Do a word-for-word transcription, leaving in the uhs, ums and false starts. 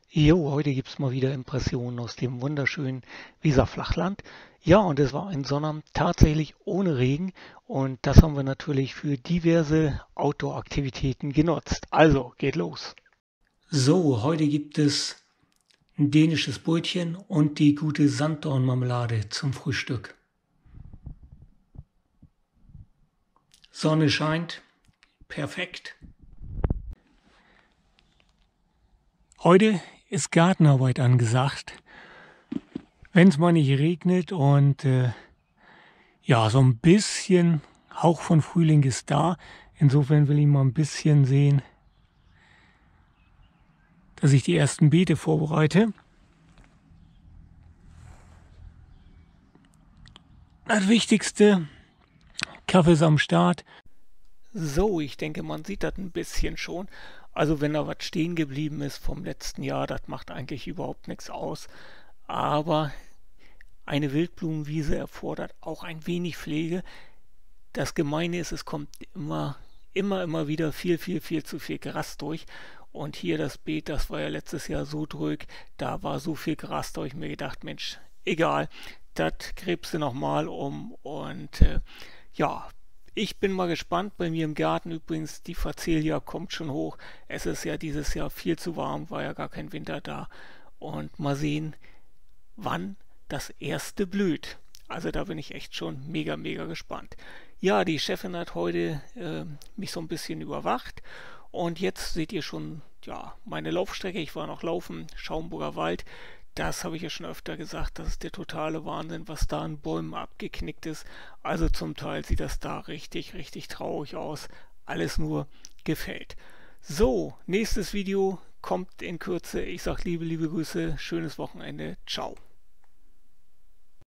Jo, heute gibt's mal wieder Impressionen aus dem wunderschönen Weserflachland. Ja, und es war ein Sonnabend tatsächlich ohne Regen und das haben wir natürlich für diverse Outdoor-Aktivitäten genutzt. Also, geht los. So, heute gibt es ein dänisches Brötchen und die gute Sanddornmarmelade zum Frühstück. Sonne scheint, perfekt. Heute ist Gartenarbeit angesagt, wenn es mal nicht regnet und äh, ja, so ein bisschen Hauch von Frühling ist da. Insofern will ich mal ein bisschen sehen, dass ich die ersten Beete vorbereite. Das Wichtigste, Kaffee ist am Start. So, ich denke, man sieht das ein bisschen schon. Also wenn da was stehen geblieben ist vom letzten Jahr, das macht eigentlich überhaupt nichts aus. Aber eine Wildblumenwiese erfordert auch ein wenig Pflege. Das Gemeine ist, es kommt immer, immer, immer wieder viel, viel, viel zu viel Gras durch. Und hier das Beet, das war ja letztes Jahr so drück, da war so viel Gras, da habe ich mir gedacht, Mensch, egal, das gräbst du nochmal um. Und äh, ja, ich bin mal gespannt. Bei mir im Garten übrigens, die Facelia kommt schon hoch. Es ist ja dieses Jahr viel zu warm, war ja gar kein Winter da. Und mal sehen, wann das erste blüht. Also da bin ich echt schon mega, mega gespannt. Ja, die Chefin hat heute äh, mich so ein bisschen überwacht. Und jetzt seht ihr schon, ja, meine Laufstrecke. Ich war noch laufen, Schaumburger Wald. Das habe ich ja schon öfter gesagt, das ist der totale Wahnsinn, was da an Bäumen abgeknickt ist. Also zum Teil sieht das da richtig, richtig traurig aus. Alles nur gefällt. So, nächstes Video kommt in Kürze. Ich sage liebe, liebe Grüße, schönes Wochenende. Ciao.